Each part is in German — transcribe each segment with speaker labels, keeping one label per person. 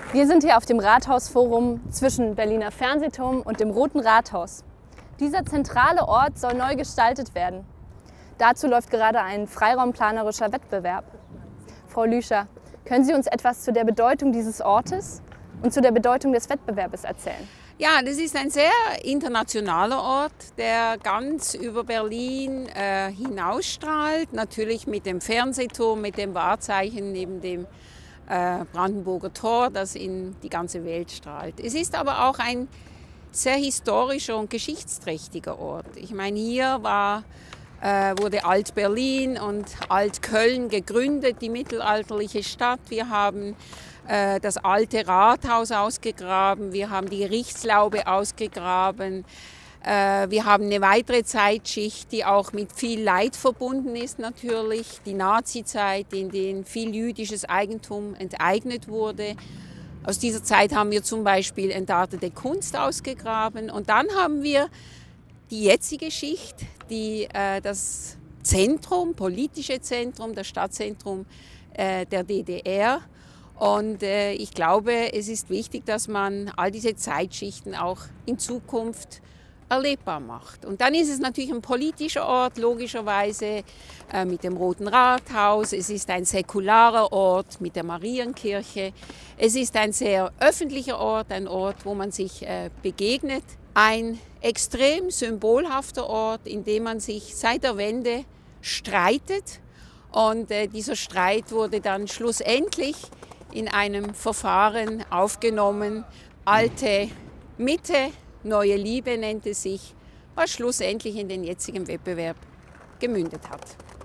Speaker 1: Wir sind hier auf dem Rathausforum zwischen Berliner Fernsehturm und dem Roten Rathaus. Dieser zentrale Ort soll neu gestaltet werden. Dazu läuft gerade ein freiraumplanerischer Wettbewerb. Frau Lüscher, können Sie uns etwas zu der Bedeutung dieses Ortes und zu der Bedeutung des Wettbewerbes erzählen?
Speaker 2: Ja, das ist ein sehr internationaler Ort, der ganz über Berlin hinausstrahlt. Natürlich mit dem Fernsehturm, mit dem Wahrzeichen neben dem Brandenburger Tor, das in die ganze Welt strahlt. Es ist aber auch ein sehr historischer und geschichtsträchtiger Ort. Ich meine, hier wurde Alt-Berlin und Alt-Köln gegründet, die mittelalterliche Stadt. Wir haben das alte Rathaus ausgegraben, wir haben die Gerichtslaube ausgegraben. Wir haben eine weitere Zeitschicht, die auch mit viel Leid verbunden ist natürlich. Die Nazizeit, in der viel jüdisches Eigentum enteignet wurde. Aus dieser Zeit haben wir zum Beispiel entartete Kunst ausgegraben. Und dann haben wir die jetzige Schicht, die das Zentrum, politische Zentrum, das Stadtzentrum der DDR. Und ich glaube, es ist wichtig, dass man all diese Zeitschichten auch in Zukunft erlebbar macht. Und dann ist es natürlich ein politischer Ort, logischerweise mit dem Roten Rathaus. Es ist ein säkularer Ort mit der Marienkirche. Es ist ein sehr öffentlicher Ort, ein Ort, wo man sich begegnet. Ein extrem symbolhafter Ort, in dem man sich seit der Wende streitet. Und dieser Streit wurde dann schlussendlich in einem Verfahren aufgenommen. Alte Mitte, neue Liebe nennt es sich, was schlussendlich in den jetzigen Wettbewerb gemündet hat.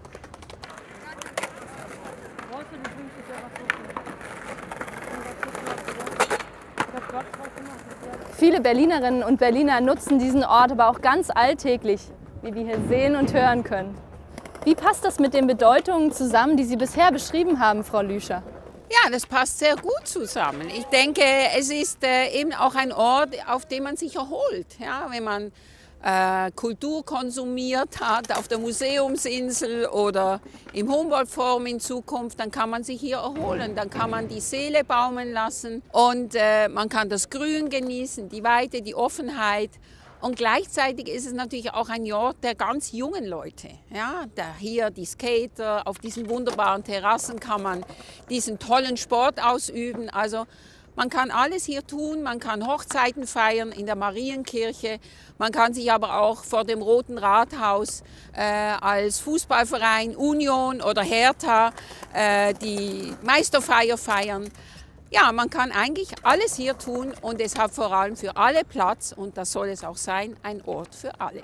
Speaker 1: Viele Berlinerinnen und Berliner nutzen diesen Ort aber auch ganz alltäglich, wie wir hier sehen und hören können. Wie passt das mit den Bedeutungen zusammen, die Sie bisher beschrieben haben, Frau Lüscher?
Speaker 2: Ja, das passt sehr gut zusammen. Ich denke, es ist eben auch ein Ort, auf dem man sich erholt. Ja, wenn man Kultur konsumiert hat auf der Museumsinsel oder im Humboldt-Forum in Zukunft, dann kann man sich hier erholen. Dann kann man die Seele baumeln lassen und man kann das Grün genießen, die Weite, die Offenheit. Und gleichzeitig ist es natürlich auch ein Ort der ganz jungen Leute. Ja, hier die Skater, auf diesen wunderbaren Terrassen kann man diesen tollen Sport ausüben. Also man kann alles hier tun, man kann Hochzeiten feiern in der Marienkirche, man kann sich aber auch vor dem Roten Rathaus als Fußballverein Union oder Hertha die Meisterfeier feiern. Ja, man kann eigentlich alles hier tun und es hat vor allem für alle Platz, und das soll es auch sein, ein Ort für alle.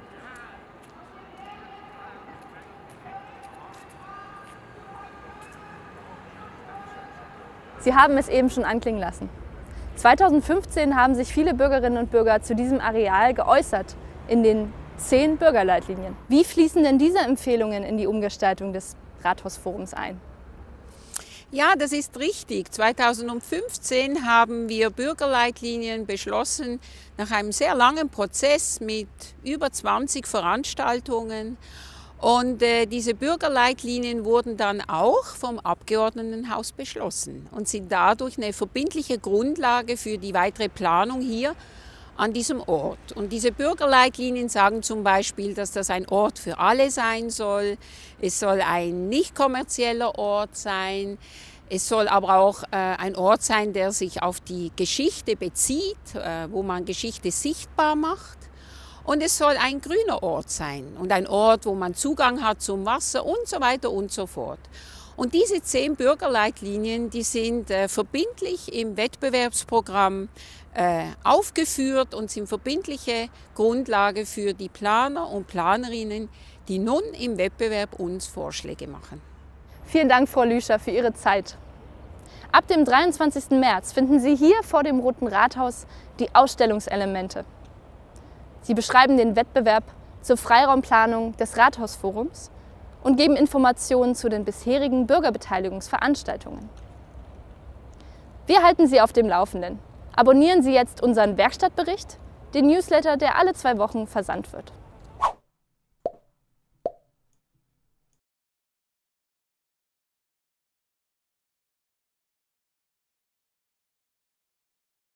Speaker 1: Sie haben es eben schon anklingen lassen. 2015 haben sich viele Bürgerinnen und Bürger zu diesem Areal geäußert in den 10 Bürgerleitlinien. Wie fließen denn diese Empfehlungen in die Umgestaltung des Rathausforums ein?
Speaker 2: Ja, das ist richtig. 2015 haben wir Bürgerleitlinien beschlossen, nach einem sehr langen Prozess mit über 20 Veranstaltungen. Und diese Bürgerleitlinien wurden dann auch vom Abgeordnetenhaus beschlossen und sind dadurch eine verbindliche Grundlage für die weitere Planung hier an diesem Ort. Und diese Bürgerleitlinien sagen zum Beispiel, dass das ein Ort für alle sein soll. Es soll ein nicht kommerzieller Ort sein. Es soll aber auch ein Ort sein, der sich auf die Geschichte bezieht, wo man Geschichte sichtbar macht. Und es soll ein grüner Ort sein und ein Ort, wo man Zugang hat zum Wasser und so weiter und so fort. Und diese 10 Bürgerleitlinien, die sind verbindlich im Wettbewerbsprogramm aufgeführt und sind verbindliche Grundlage für die Planer und Planerinnen, die nun im Wettbewerb uns Vorschläge machen.
Speaker 1: Vielen Dank, Frau Lüscher, für Ihre Zeit. Ab dem 23. März finden Sie hier vor dem Roten Rathaus die Ausstellungselemente. Sie beschreiben den Wettbewerb zur Freiraumplanung des Rathausforums und geben Informationen zu den bisherigen Bürgerbeteiligungsveranstaltungen. Wir halten Sie auf dem Laufenden. Abonnieren Sie jetzt unseren Werkstattbericht, den Newsletter, der alle 2 Wochen versandt wird.